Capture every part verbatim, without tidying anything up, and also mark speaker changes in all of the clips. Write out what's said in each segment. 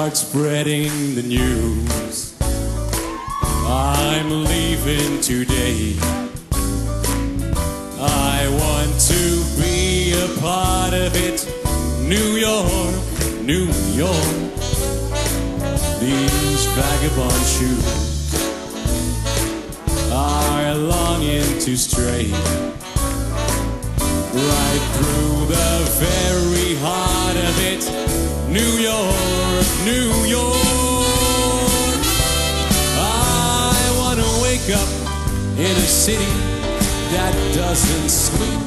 Speaker 1: start spreading the news. I'm leaving today. I want to be a part of it. New York, New York. These vagabond shoes are longing to stray right through the very heart of it. New York, New York. I want to wake up in a city that doesn't sleep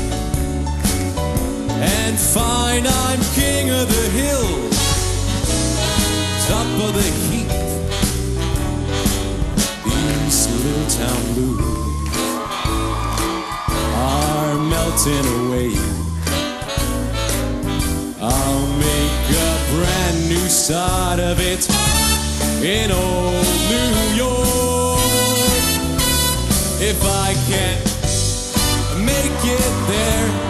Speaker 1: and find I'm king of the hill, top of the heap. These little town blues are melting away. I'll make a brand new start of it in old New York. If I can't make it there,